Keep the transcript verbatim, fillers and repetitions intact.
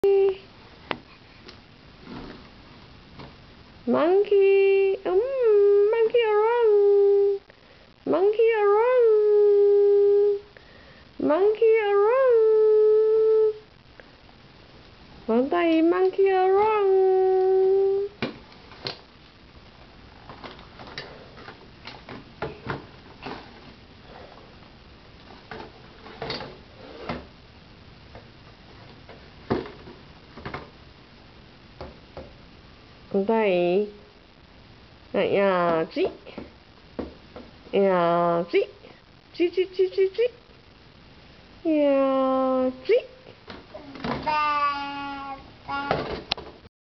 Monkey, um, monkey around, monkey around, monkey around, ngón tay monkey around. Ngón tay 야지 야지 찌찌찌찌찌 야지